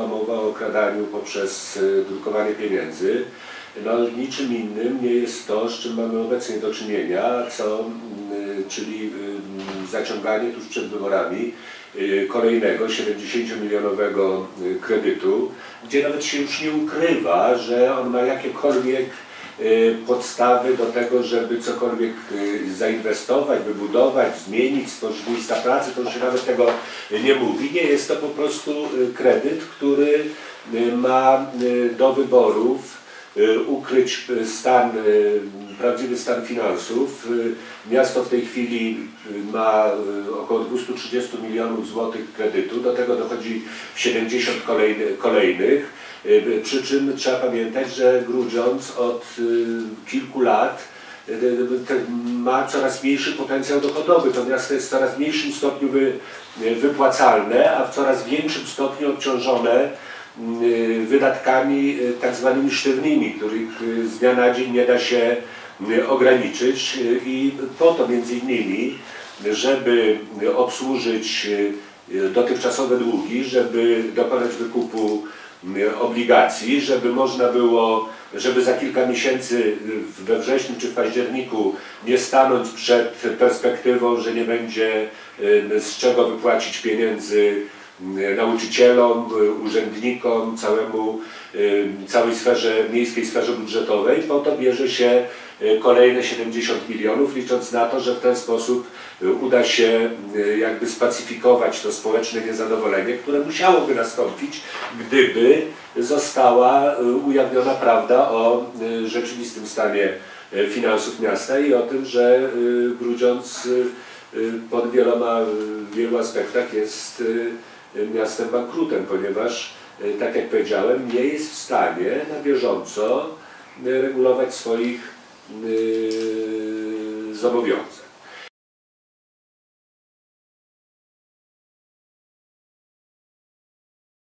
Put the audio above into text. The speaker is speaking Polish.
Mowa o okradaniu poprzez drukowanie pieniędzy. No, niczym innym nie jest to, z czym mamy obecnie do czynienia, czyli zaciąganie tuż przed wyborami kolejnego 70-milionowego kredytu, gdzie nawet się już nie ukrywa, że on ma jakiekolwiek podstawy do tego, żeby cokolwiek zainwestować, wybudować, zmienić, stworzyć miejsca pracy, to już się nawet tego nie mówi. Nie jest to po prostu kredyt, który ma do wyborów ukryć prawdziwy stan finansów. Miasto w tej chwili ma około 230 milionów złotych kredytu, do tego dochodzi 70 kolejnych. Przy czym trzeba pamiętać, że Grudziądz od kilku lat ma coraz mniejszy potencjał dochodowy. To miasto jest w coraz mniejszym stopniu wypłacalne, a w coraz większym stopniu obciążone wydatkami tak zwanymi sztywnymi, których z dnia na dzień nie da się ograniczyć i po to między innymi, żeby obsłużyć dotychczasowe długi, żeby dokonać wykupu obligacji, żeby można było, żeby za kilka miesięcy we wrześniu czy w październiku nie stanąć przed perspektywą, że nie będzie z czego wypłacić pieniędzy nauczycielom, urzędnikom, całej miejskiej sferze budżetowej. Po to bierze się kolejne 70 milionów, licząc na to, że w ten sposób uda się jakby spacyfikować to społeczne niezadowolenie, które musiałoby nastąpić, gdyby została ujawniona prawda o rzeczywistym stanie finansów miasta i o tym, że Grudziądz pod wielu aspektach jest miastem bankrutem, ponieważ, tak jak powiedziałem, nie jest w stanie na bieżąco regulować swoich zobowiązań.